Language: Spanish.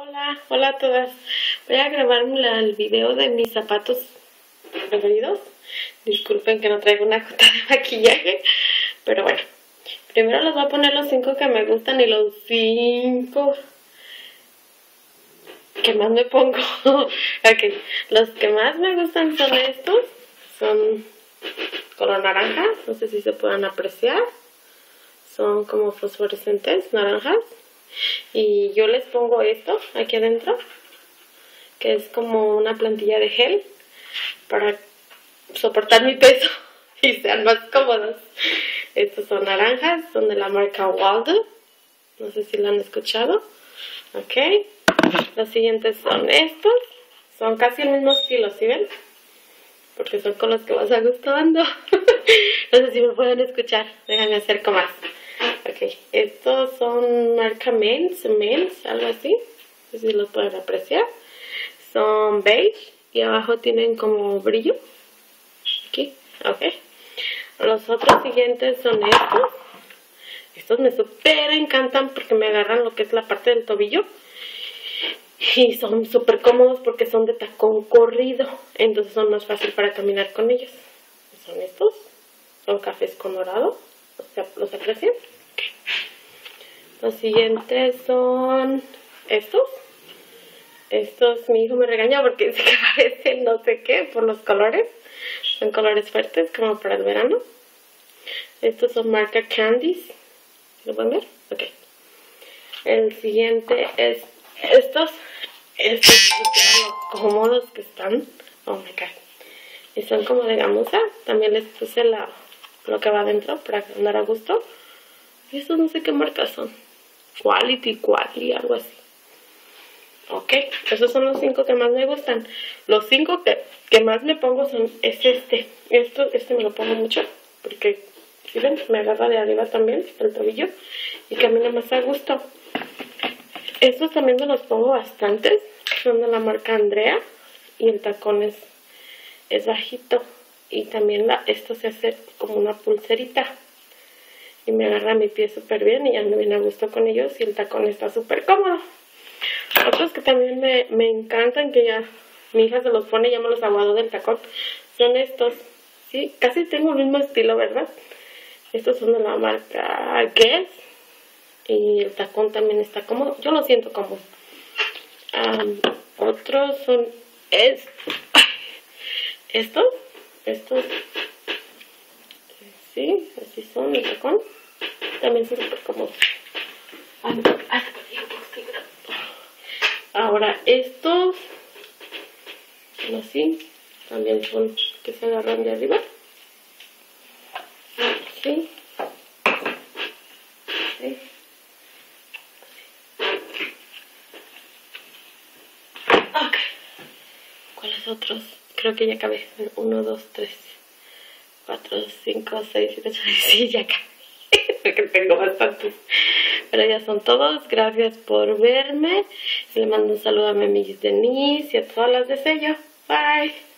Hola, hola a todas. Voy a grabar el video de mis zapatos preferidos. Disculpen que no traigo una gota de maquillaje, pero bueno. Primero les voy a poner los 5 que me gustan y los 5 que más me pongo. Ok, los que más me gustan son estos. Son color naranja, no sé si se puedan apreciar. Son como fosforescentes, naranjas. Y yo les pongo esto aquí adentro, que es como una plantilla de gel para soportar mi peso y sean más cómodos. Estos son naranjas, son de la marca Waldo, no sé si lo han escuchado. Ok, los siguientes son estos, son casi el mismo estilo, ¿sí ven? Porque son con los que más me gustando. No sé si me pueden escuchar, déjenme acerco más. Ok, estos son marca Men's, algo así. No sé si los pueden apreciar. Son beige y abajo tienen como brillo. Aquí, ok. Los otros siguientes son estos. Estos me súper encantan porque me agarran lo que es la parte del tobillo. Y son súper cómodos porque son de tacón corrido. Entonces son más fácil para caminar con ellos. Son estos. Son cafés con dorado. ¿Los aprecian? Los siguientes son estos. Estos mi hijo me regaña porque dice que parecen no sé qué por los colores. Son colores fuertes como para el verano. Estos son marca Candies. ¿Lo pueden ver? Ok. El siguiente es estos. Estos son los cómodos que están. Oh my god. Y son como de gamuza. También les puse lo que va adentro para andar a gusto. Y estos no sé qué marcas son. Quality, algo así. Ok, esos son los 5 que más me gustan. Los 5 que más me pongo son este. Este me lo pongo mucho porque, ¿sí ven? Me agarra de arriba también el tobillo y camina más a gusto. Estos también me los pongo bastantes. Son de la marca Andrea y el tacón es bajito. Y también esto se hace como una pulserita. Y me agarra mi pie súper bien y ando bien a gusto con ellos y el tacón está súper cómodo. Otros que también me encantan, que ya mi hija se los pone y ya me los aguado del tacón, son estos. Sí, casi tengo el mismo estilo, ¿verdad? Estos son de la marca Guess y el tacón también está cómodo. Yo lo siento cómodo. Otros son estos. Sí, así son el tacón. También son súper cómodos. Ahora estos son así. También son que se agarran de arriba. Sí. Sí. Ok. ¿Cuáles otros? Creo que ya acabé. 1, 2, 3, 4, 5, 6, 7, 8, 9. Sí, ya acabé. Porque tengo bastantes. Pero ya son todos. Gracias por verme. Le mando un saludo a mi amiga Denise y a todas las de sello. Bye.